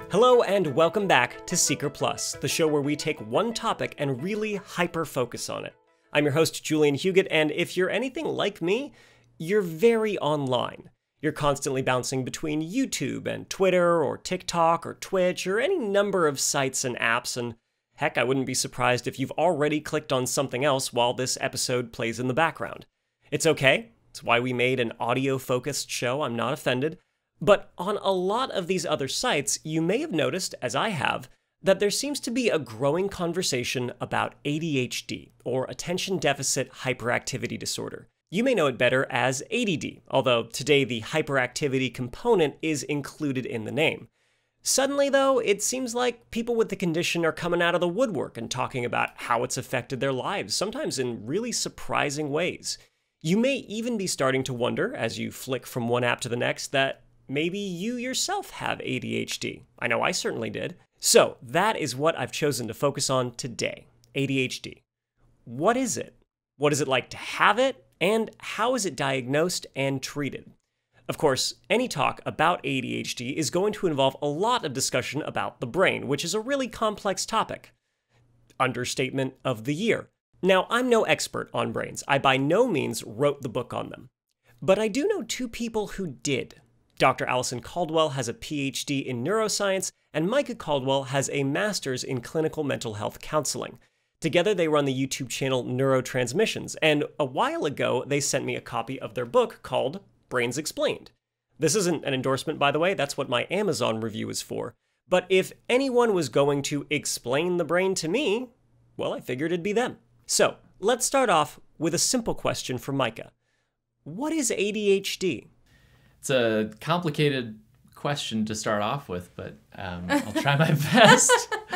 Hello and welcome back to Seeker Plus, the show where we take one topic and really hyper-focus on it. I'm your host, Julian Huguet, and if you're anything like me, you're very online. You're constantly bouncing between YouTube and Twitter or TikTok or Twitch or any number of sites and apps, and heck, I wouldn't be surprised if you've already clicked on something else while this episode plays in the background. It's okay. It's why we made an audio-focused show. I'm not offended. But on a lot of these other sites, you may have noticed, as I have, that there seems to be a growing conversation about ADHD, or Attention Deficit Hyperactivity Disorder. You may know it better as ADD, although today the hyperactivity component is included in the name. Suddenly, though, it seems like people with the condition are coming out of the woodwork and talking about how it's affected their lives, sometimes in really surprising ways. You may even be starting to wonder, as you flick from one app to the next, that maybe you yourself have ADHD. I know I certainly did. So that is what I've chosen to focus on today, ADHD. What is it? What is it like to have it? And how is it diagnosed and treated? Of course, any talk about ADHD is going to involve a lot of discussion about the brain, which is a really complex topic. Understatement of the year. Now, I'm no expert on brains. I by no means wrote the book on them. But I do know two people who did. Dr. Allison Caldwell has a PhD in neuroscience, and Micah Caldwell has a master's in clinical mental health counseling. Together, they run the YouTube channel Neurotransmissions, and a while ago, they sent me a copy of their book called Brains Explained. This isn't an endorsement, by the way, that's what my Amazon review is for. But if anyone was going to explain the brain to me, well, I figured it'd be them. So, let's start off with a simple question for Micah. What is ADHD? It's a complicated question to start off with, but I'll try my best.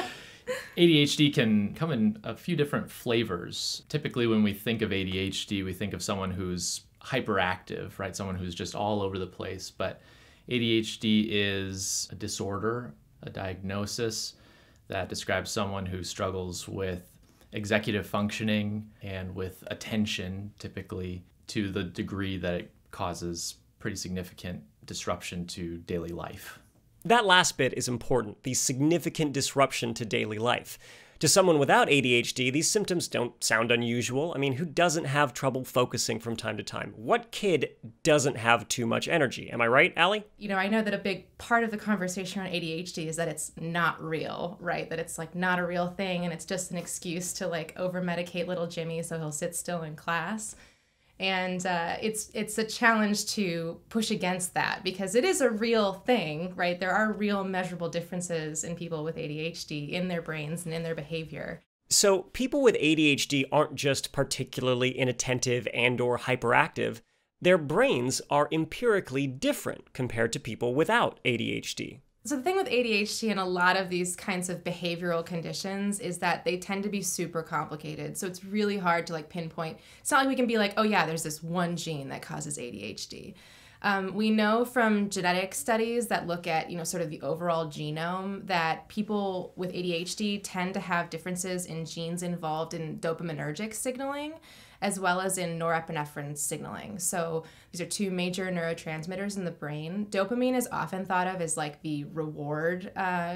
ADHD can come in a few different flavors. Typically, when we think of ADHD, we think of someone who's hyperactive, right? Someone who's just all over the place. But ADHD is a disorder, a diagnosis that describes someone who struggles with executive functioning and with attention, typically to the degree that it causes pretty significant disruption to daily life. That last bit is important, the significant disruption to daily life. To someone without ADHD, these symptoms don't sound unusual. I mean, who doesn't have trouble focusing from time to time? What kid doesn't have too much energy? Am I right, Allie? You know, I know that a big part of the conversation around ADHD is that it's not real, right? That it's like not a real thing and it's just an excuse to like over-medicate little Jimmy so he'll sit still in class. And it's a challenge to push against that because it is a real thing, right? There are real measurable differences in people with ADHD in their brains and in their behavior. So people with ADHD aren't just particularly inattentive and or hyperactive. Their brains are empirically different compared to people without ADHD. So the thing with ADHD and a lot of these kinds of behavioral conditions is that they tend to be super complicated. So it's really hard to like pinpoint. It's not like we can be like, oh yeah, there's this one gene that causes ADHD. We know from genetic studies that look at, sort of the overall genome that people with ADHD tend to have differences in genes involved in dopaminergic signaling, as well as in norepinephrine signaling. So these are two major neurotransmitters in the brain. Dopamine is often thought of as like the reward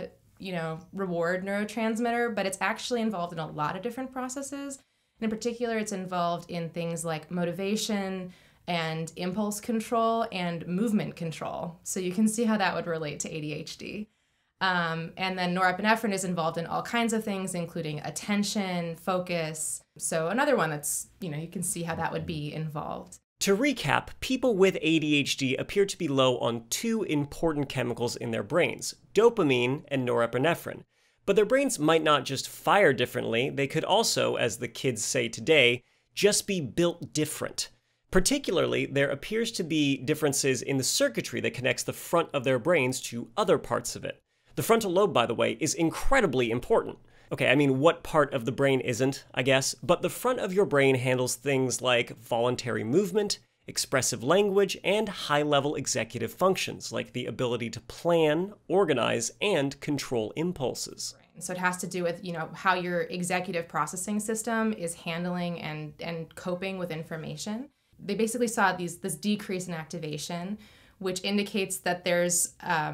neurotransmitter, but it's actually involved in a lot of different processes. And in particular, it's involved in things like motivation and impulse control and movement control. So you can see how that would relate to ADHD. And then norepinephrine is involved in all kinds of things, including attention, focus. So another one that's, you can see how that would be involved. To recap, people with ADHD appear to be low on two important chemicals in their brains, dopamine and norepinephrine. But their brains might not just fire differently, they could also, as the kids say today, just be built different. Particularly, there appears to be differences in the circuitry that connects the front of their brains to other parts of it. The frontal lobe, by the way, is incredibly important. Okay, I mean, what part of the brain isn't, I guess, but the front of your brain handles things like voluntary movement, expressive language, and high-level executive functions, like the ability to plan, organize, and control impulses. So it has to do with, how your executive processing system is handling and coping with information. They basically saw this decrease in activation, which indicates that there's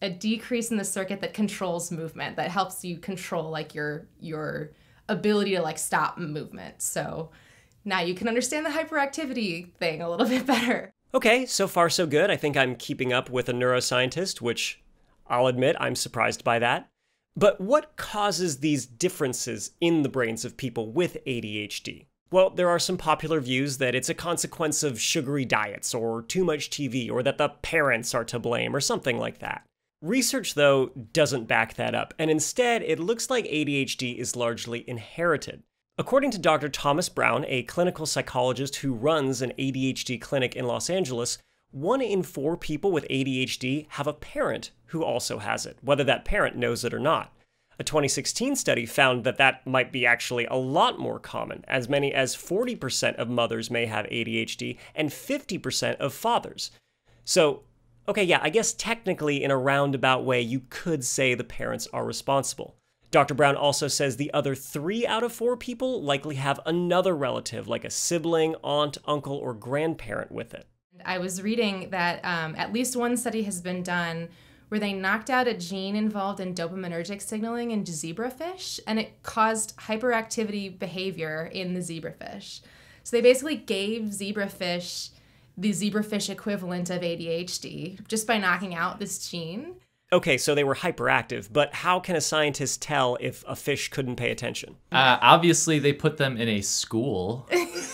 a decrease in the circuit that controls movement, that helps you control like your ability to like stop movement. So now you can understand the hyperactivity thing a little bit better. Okay, so far so good. I think I'm keeping up with a neuroscientist, which I'll admit I'm surprised by that. But what causes these differences in the brains of people with ADHD? Well, there are some popular views that it's a consequence of sugary diets or too much TV or that the parents are to blame or something like that. Research, though, doesn't back that up, and instead it looks like ADHD is largely inherited. According to Dr. Thomas Brown, a clinical psychologist who runs an ADHD clinic in Los Angeles, 1 in 4 people with ADHD have a parent who also has it, whether that parent knows it or not. A 2016 study found that that might be actually a lot more common. As many as 40% of mothers may have ADHD and 50% of fathers. So, okay, yeah, I guess technically in a roundabout way, you could say the parents are responsible. Dr. Brown also says the other 3 out of 4 people likely have another relative, like a sibling, aunt, uncle, or grandparent with it. I was reading that at least one study has been done where they knocked out a gene involved in dopaminergic signaling in zebrafish, and it caused hyperactivity behavior in the zebrafish. So they basically gave zebrafish the zebrafish equivalent of ADHD just by knocking out this gene. Okay, so they were hyperactive, but how can a scientist tell if a fish couldn't pay attention? Obviously, they put them in a school.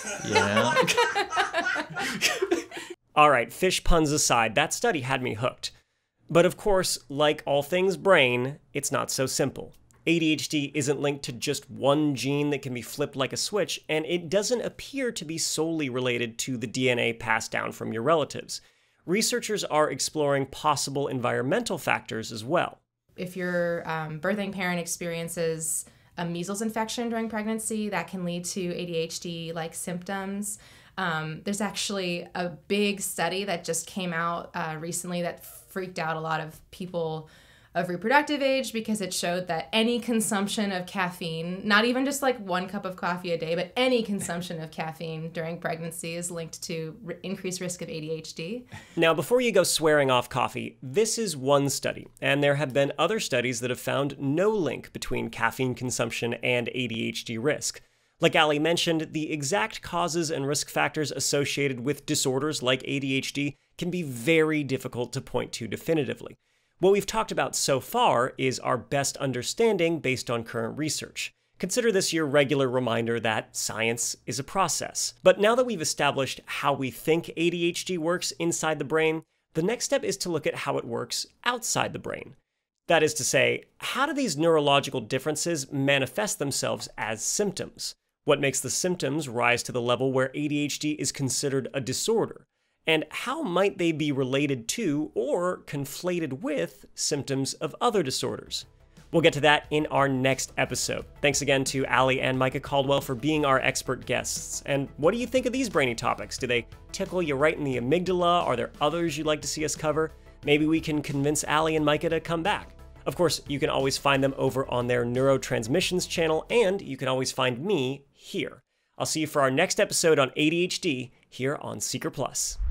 All right, fish puns aside, that study had me hooked. But of course, like all things brain, it's not so simple. ADHD isn't linked to just one gene that can be flipped like a switch, and it doesn't appear to be solely related to the DNA passed down from your relatives. Researchers are exploring possible environmental factors as well. If your birthing parent experiences a measles infection during pregnancy, that can lead to ADHD-like symptoms. There's actually a big study that just came out recently that freaked out a lot of people of reproductive age because it showed that any consumption of caffeine, not even just like 1 cup of coffee a day, but any consumption of caffeine during pregnancy is linked to increased risk of ADHD. Now, before you go swearing off coffee, this is one study, and there have been other studies that have found no link between caffeine consumption and ADHD risk. Like Ali mentioned, the exact causes and risk factors associated with disorders like ADHD can be very difficult to point to definitively. What we've talked about so far is our best understanding based on current research. Consider this your regular reminder that science is a process. But now that we've established how we think ADHD works inside the brain, the next step is to look at how it works outside the brain. That is to say, how do these neurological differences manifest themselves as symptoms? What makes the symptoms rise to the level where ADHD is considered a disorder? And how might they be related to or conflated with symptoms of other disorders? We'll get to that in our next episode. Thanks again to Ali and Micah Caldwell for being our expert guests. And what do you think of these brainy topics? Do they tickle you right in the amygdala? Are there others you'd like to see us cover? Maybe we can convince Ali and Micah to come back. Of course, you can always find them over on their Neurotransmissions channel, and you can always find me here. I'll see you for our next episode on ADHD here on Seeker Plus.